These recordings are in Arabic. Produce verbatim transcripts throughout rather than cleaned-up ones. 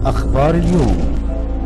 أخبار اليوم.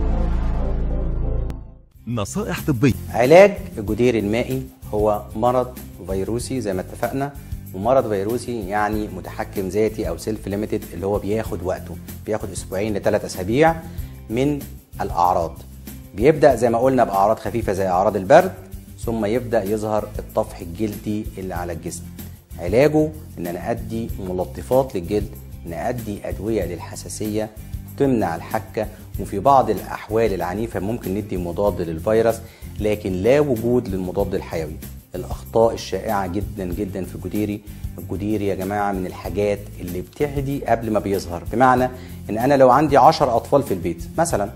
نصائح طبية. علاج الجدير المائي هو مرض فيروسي زي ما اتفقنا، ومرض فيروسي يعني متحكم ذاتي او سيلف ليميتد، اللي هو بياخد وقته، بياخد اسبوعين لثلاث اسابيع من الاعراض. بيبدا زي ما قلنا باعراض خفيفه زي اعراض البرد، ثم يبدا يظهر الطفح الجلدي اللي على الجسم. علاجه ان انا ادي ملطفات للجلد، ان ادي ادويه للحساسيه تمنع الحكه، وفي بعض الاحوال العنيفه ممكن ندي مضاد للفيروس، لكن لا وجود للمضاد الحيوي. الاخطاء الشائعه جدا جدا في الجديري. الجديري يا جماعه من الحاجات اللي بتعدي قبل ما بيظهر، بمعنى ان انا لو عندي عشر اطفال في البيت مثلا،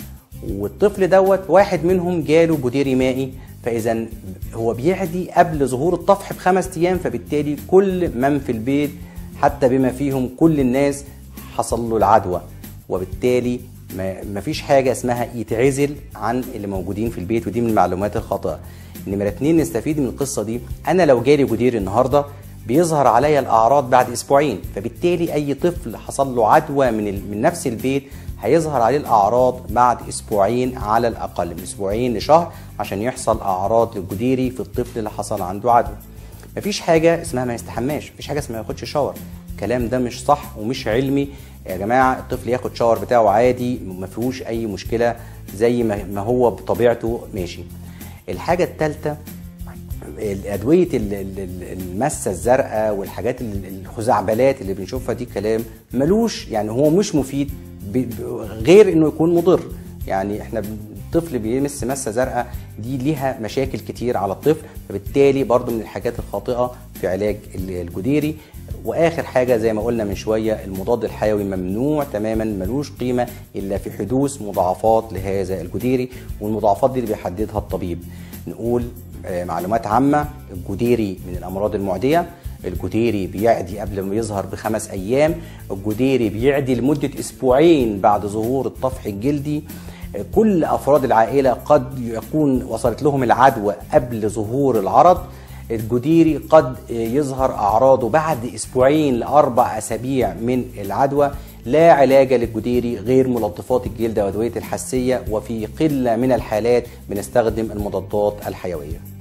والطفل دوت واحد منهم جاله جديري مائي، فاذا هو بيعدي قبل ظهور الطفح بخمس ايام، فبالتالي كل من في البيت حتى بما فيهم كل الناس حصل له العدوى، وبالتالي ما فيش حاجه اسمها يتعزل عن اللي موجودين في البيت، ودي من المعلومات الخاطئه. نمرة اتنين، نستفيد من القصه دي. انا لو جالي جديري النهارده بيظهر عليا الاعراض بعد اسبوعين، فبالتالي اي طفل حصل له عدوى من من نفس البيت هيظهر عليه الاعراض بعد اسبوعين على الاقل، من اسبوعين لشهر، عشان يحصل اعراض للجديري في الطفل اللي حصل عنده عدوى. مفيش حاجه اسمها ما يستحماش، مفيش حاجه اسمها ما ياخدش شاور. الكلام ده مش صح ومش علمي يا جماعه. الطفل ياخد شاور بتاعه عادي، ما فيهوش اي مشكله، زي ما هو بطبيعته ماشي. الحاجه الثالثه، الادويه المسه الزرقاء والحاجات الخزعبلات اللي بنشوفها دي كلام ملوش، يعني هو مش مفيد غير انه يكون مضر. يعني احنا الطفل بيمس مسه زرقاء دي ليها مشاكل كتير على الطفل، فبالتالي برضو من الحاجات الخاطئه في علاج الجديري. واخر حاجه زي ما قلنا من شويه، المضاد الحيوي ممنوع تماما، ملوش قيمه الا في حدوث مضاعفات لهذا الجديري، والمضاعفات دي اللي بيحددها الطبيب. نقول معلومات عامه: الجديري من الامراض المعديه، الجديري بيعدي قبل ما يظهر بخمس ايام، الجديري بيعدي لمده اسبوعين بعد ظهور الطفح الجلدي، كل افراد العائله قد يكون وصلت لهم العدوى قبل ظهور العرض، الجديري قد يظهر اعراضه بعد اسبوعين لاربع اسابيع من العدوى. لا علاج للجديري غير ملطفات الجلد وادويه الحساسيه، وفي قله من الحالات بنستخدم المضادات الحيويه.